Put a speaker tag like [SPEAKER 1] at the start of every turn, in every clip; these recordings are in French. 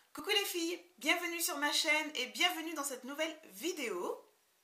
[SPEAKER 1] Coucou les filles, bienvenue sur ma chaîne et bienvenue dans cette nouvelle vidéo.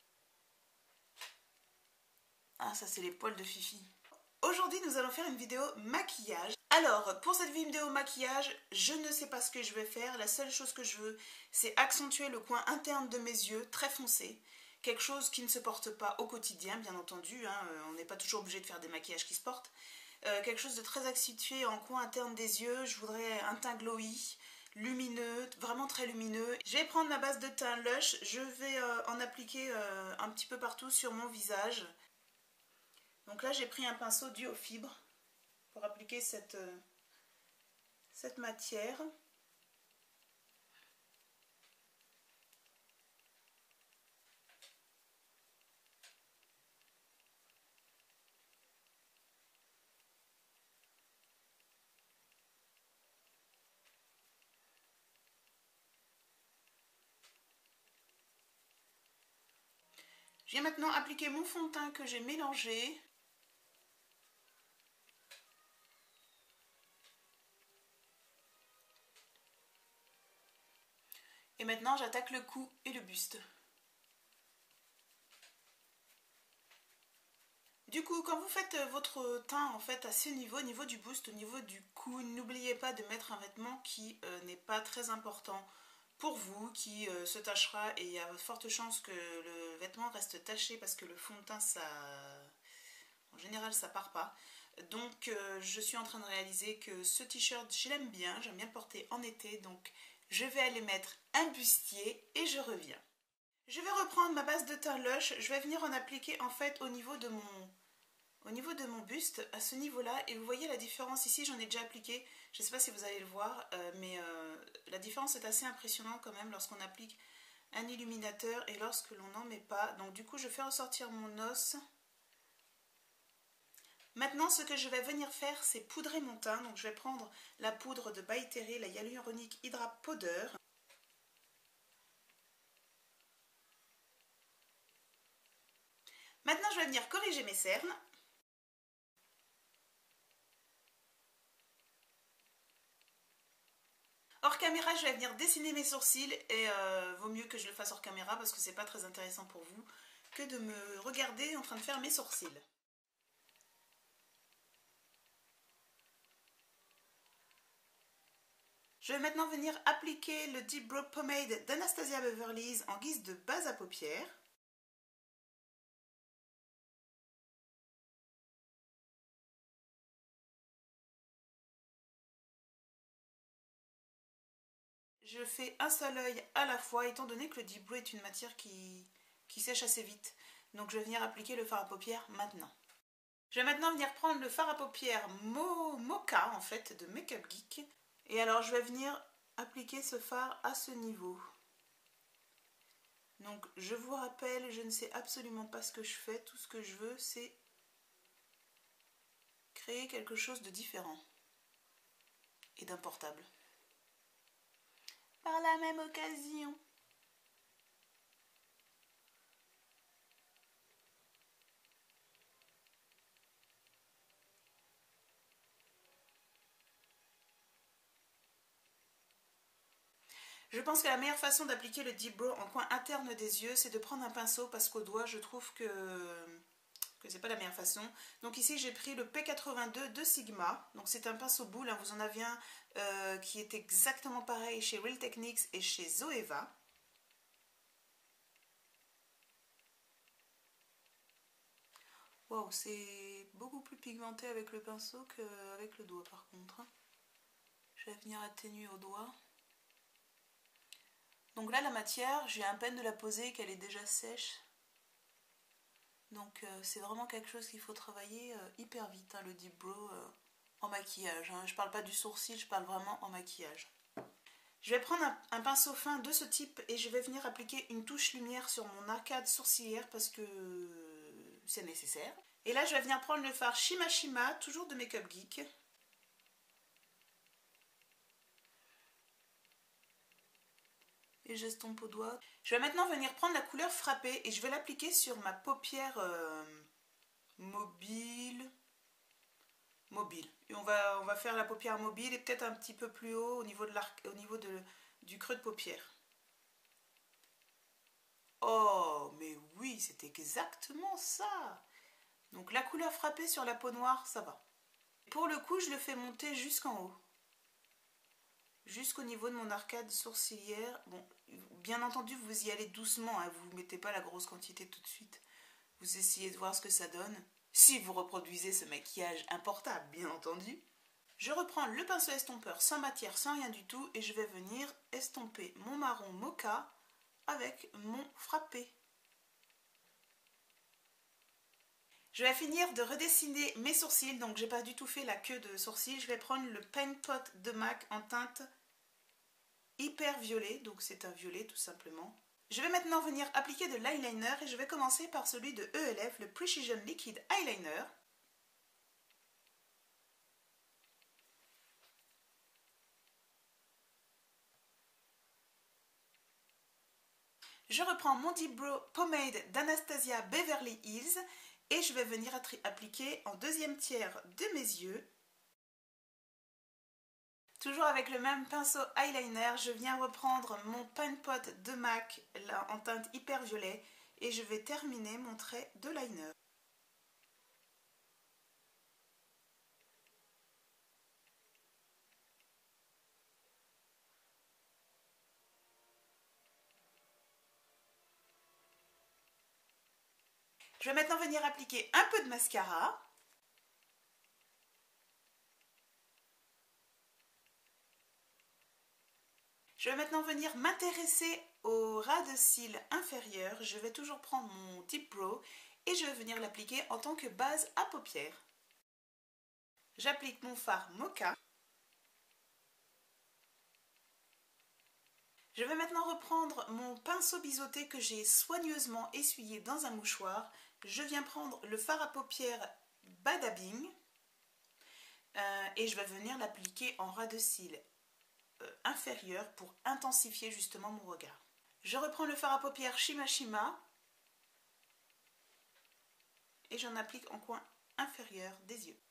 [SPEAKER 1] Ah, ça c'est les poils de Fifi. Aujourd'hui nous allons faire une vidéo maquillage. Alors pour cette vidéo maquillage, je ne sais pas ce que je vais faire. La seule chose que je veux, c'est accentuer le coin interne de mes yeux très foncé. Quelque chose qui ne se porte pas au quotidien bien entendu, hein. On n'est pas toujours obligé de faire des maquillages qui se portent. Quelque chose de très accentué en coin interne des yeux. Je voudrais un teint glowy, lumineux, vraiment très lumineux. Je vais prendre ma base de teint Lush, je vais en appliquer un petit peu partout sur mon visage. Donc là j'ai pris un pinceau duo fibre pour appliquer cette matière. Je vais maintenant appliquer mon fond de teint que j'ai mélangé. Et maintenant j'attaque le cou et le buste. Du coup, quand vous faites votre teint en fait à ce niveau, au niveau du buste, au niveau du cou, n'oubliez pas de mettre un vêtement qui n'est pas très important pour vous, qui se tachera, et il y a de fortes chances que le vêtement reste taché parce que le fond de teint, ça, en général, ça part pas. Donc, je suis en train de réaliser que ce t-shirt, je l'aime bien, j'aime bien le porter en été, donc je vais aller mettre un bustier et je reviens. Je vais reprendre ma base de teint Lush, je vais venir en appliquer en fait au niveau de mon buste, à ce niveau-là, et vous voyez la différence ici, j'en ai déjà appliqué, je ne sais pas si vous allez le voir, mais la différence est assez impressionnante quand même lorsqu'on applique un illuminateur et lorsque l'on n'en met pas. Donc du coup, je fais ressortir mon os. Maintenant, ce que je vais venir faire, c'est poudrer mon teint. Donc je vais prendre la poudre de By Terry, la Hyaluronic Hydra Powder. Maintenant, je vais venir corriger mes cernes. Hors caméra, je vais venir dessiner mes sourcils et vaut mieux que je le fasse hors caméra parce que c'est pas très intéressant pour vous que de me regarder en train de faire mes sourcils. Je vais maintenant venir appliquer le Deep Brow Pomade d'Anastasia Beverly Hills en guise de base à paupières. Je fais un seul œil à la fois, étant donné que le Deep Brow est une matière qui sèche assez vite. Donc je vais venir appliquer le fard à paupières maintenant. Je vais maintenant venir prendre le fard à paupières Mocha en fait de Makeup Geek. Et alors je vais venir appliquer ce fard à ce niveau. Donc je vous rappelle, je ne sais absolument pas ce que je fais. Tout ce que je veux, c'est créer quelque chose de différent et d'un portable. Par la même occasion. Je pense que la meilleure façon d'appliquer le Deep Brow en coin interne des yeux, c'est de prendre un pinceau parce qu'au doigt, je trouve que c'est pas la meilleure façon. Donc ici, j'ai pris le P82 de Sigma. Donc c'est un pinceau boule, hein. Vous en avez un qui est exactement pareil chez Real Techniques et chez Zoeva. Wow, c'est beaucoup plus pigmenté avec le pinceau qu'avec le doigt par contre. Je vais venir atténuer au doigt. Donc là, la matière, j'ai à peine de la poser qu'elle est déjà sèche. Donc c'est vraiment quelque chose qu'il faut travailler hyper vite, hein, le Deep Brow en maquillage. Hein. Je parle pas du sourcil, je parle vraiment en maquillage. Je vais prendre un pinceau fin de ce type et je vais venir appliquer une touche lumière sur mon arcade sourcilière parce que c'est nécessaire. Et là, je vais venir prendre le fard Shima Shima, toujours de Makeup Geek. Et j'estompe au doigt. Je vais maintenant venir prendre la couleur frappée et je vais l'appliquer sur ma paupière mobile. Et on va faire la paupière mobile et peut-être un petit peu plus haut au niveau du creux de paupière. Oh, mais oui, c'est exactement ça. Donc la couleur frappée sur la peau noire, ça va. Pour le coup, je le fais monter jusqu'en haut. Jusqu'au niveau de mon arcade sourcilière. Bon, bien entendu, vous y allez doucement, hein, vous ne mettez pas la grosse quantité tout de suite. Vous essayez de voir ce que ça donne. Si vous reproduisez ce maquillage importable, bien entendu. Je reprends le pinceau estompeur sans matière, sans rien du tout, et je vais venir estomper mon marron mocha avec mon frappé. Je vais finir de redessiner mes sourcils, donc j'ai pas du tout fait la queue de sourcils. Je vais prendre le Paint Pot de MAC en teinte hyper violet, donc c'est un violet tout simplement. Je vais maintenant venir appliquer de l'eyeliner et je vais commencer par celui de ELF, le Precision Liquid Eyeliner. Je reprends mon Deep Brow Pomade d'Anastasia Beverly Hills et je vais venir appliquer en deuxième tiers de mes yeux. Toujours avec le même pinceau eyeliner, je viens reprendre mon Paint Pot de MAC là, en teinte hyper violet et je vais terminer mon trait de liner. Je vais maintenant venir appliquer un peu de mascara. Je vais maintenant venir m'intéresser au ras de cils inférieur. Je vais toujours prendre mon Deep Brow et je vais venir l'appliquer en tant que base à paupières. J'applique mon fard mocha. Je vais maintenant reprendre mon pinceau biseauté que j'ai soigneusement essuyé dans un mouchoir. Je viens prendre le fard à paupières Badabing et je vais venir l'appliquer en ras de cils inférieur pour intensifier justement mon regard. Je reprends le fard à paupières Shima Shima et j'en applique en coin inférieur des yeux.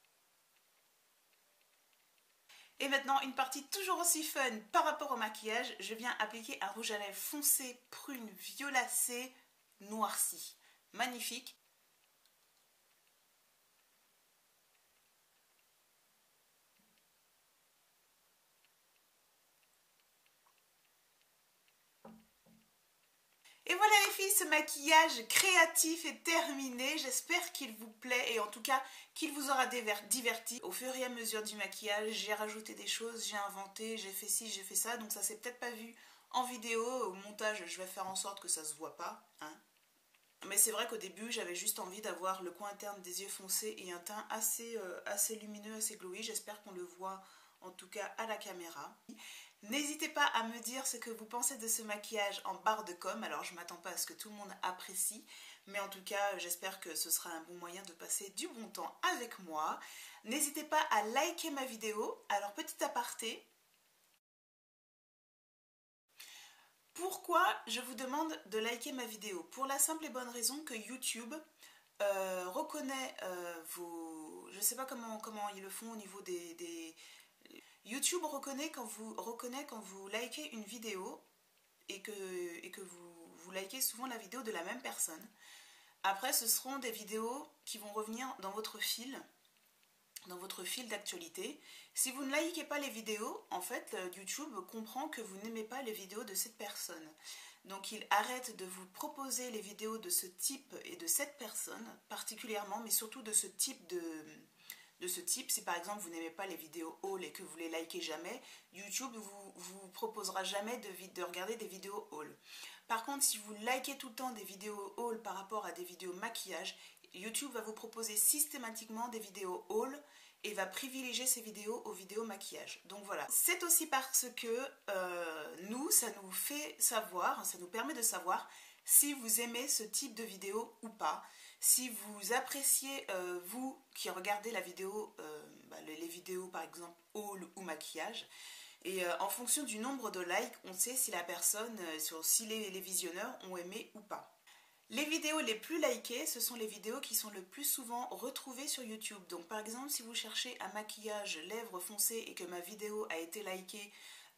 [SPEAKER 1] Et maintenant, une partie toujours aussi fun par rapport au maquillage, je viens appliquer un rouge à lèvres foncé, prune, violacé, noirci. Magnifique. Et voilà les filles, ce maquillage créatif est terminé. J'espère qu'il vous plaît et en tout cas qu'il vous aura diverti. Au fur et à mesure du maquillage, j'ai rajouté des choses, j'ai inventé, j'ai fait ci, j'ai fait ça. Donc ça s'est peut-être pas vu en vidéo. Au montage, je vais faire en sorte que ça se voit pas. Hein. Mais c'est vrai qu'au début, j'avais juste envie d'avoir le coin interne des yeux foncés et un teint assez lumineux, assez glowy. J'espère qu'on le voit en tout cas à la caméra. N'hésitez pas à me dire ce que vous pensez de ce maquillage en barre de com. Alors je ne m'attends pas à ce que tout le monde apprécie, mais en tout cas j'espère que ce sera un bon moyen de passer du bon temps avec moi. N'hésitez pas à liker ma vidéo. Alors petit aparté, pourquoi je vous demande de liker ma vidéo? Pour la simple et bonne raison que YouTube reconnaît vos... Je ne sais pas comment ils le font au niveau des... YouTube reconnaît quand vous likez une vidéo et que vous likez souvent la vidéo de la même personne. Après, ce seront des vidéos qui vont revenir dans votre fil d'actualité. Si vous ne likez pas les vidéos, en fait, YouTube comprend que vous n'aimez pas les vidéos de cette personne. Donc, il arrête de vous proposer les vidéos de ce type et de cette personne particulièrement, mais surtout de ce type si par exemple vous n'aimez pas les vidéos haul et que vous les likez jamais, YouTube vous proposera jamais de regarder des vidéos haul. Par contre, si vous likez tout le temps des vidéos haul par rapport à des vidéos maquillage, YouTube va vous proposer systématiquement des vidéos haul et va privilégier ces vidéos aux vidéos maquillage. Donc voilà, c'est aussi parce que ça nous fait savoir, ça nous permet de savoir si vous aimez ce type de vidéo ou pas. Si vous appréciez, vous qui regardez la vidéo, les vidéos par exemple haul ou maquillage, et en fonction du nombre de likes, on sait si la personne, si les visionneurs ont aimé ou pas. Les vidéos les plus likées, ce sont les vidéos qui sont le plus souvent retrouvées sur YouTube. Donc par exemple, si vous cherchez un maquillage lèvres foncées et que ma vidéo a été likée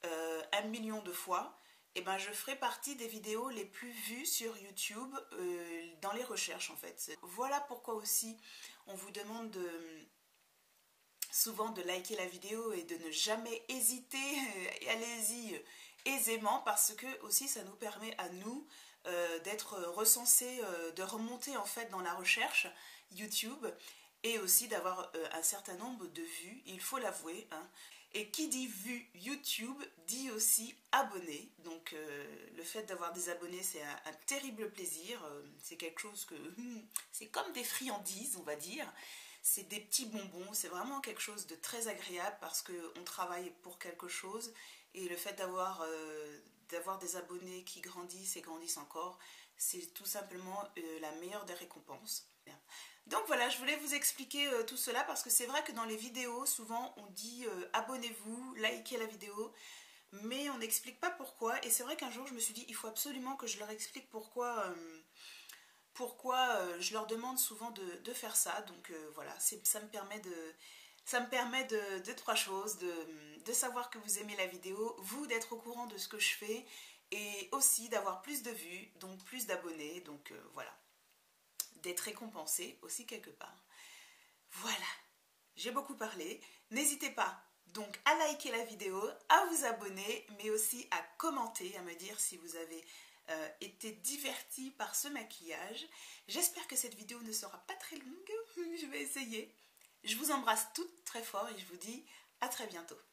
[SPEAKER 1] 1 million de fois, et ben je ferai partie des vidéos les plus vues sur YouTube dans les recherches en fait. Voilà pourquoi aussi on vous demande souvent de liker la vidéo et de ne jamais hésiter, allez-y aisément, parce que aussi ça nous permet à nous d'être recensés, de remonter en fait dans la recherche YouTube et aussi d'avoir un certain nombre de vues, il faut l'avouer, hein. Et qui dit vue YouTube dit aussi abonnés. Donc le fait d'avoir des abonnés, c'est un terrible plaisir. C'est quelque chose que... c'est comme des friandises, on va dire. C'est des petits bonbons. C'est vraiment quelque chose de très agréable parce qu'on travaille pour quelque chose. Et le fait d'avoir des abonnés qui grandissent et grandissent encore, c'est tout simplement la meilleure des récompenses. Donc voilà, je voulais vous expliquer tout cela parce que c'est vrai que dans les vidéos, souvent on dit abonnez-vous, likez la vidéo, mais on n'explique pas pourquoi. Et c'est vrai qu'un jour je me suis dit, il faut absolument que je leur explique pourquoi je leur demande souvent de faire ça. Donc voilà, ça me permet de trois choses, de savoir que vous aimez la vidéo, vous d'être au courant de ce que je fais, et aussi d'avoir plus de vues, donc plus d'abonnés, donc voilà. D'être récompensé aussi quelque part. Voilà, j'ai beaucoup parlé. N'hésitez pas donc à liker la vidéo, à vous abonner, mais aussi à commenter, à me dire si vous avez été diverti par ce maquillage. J'espère que cette vidéo ne sera pas très longue, je vais essayer. Je vous embrasse toutes très fort et je vous dis à très bientôt.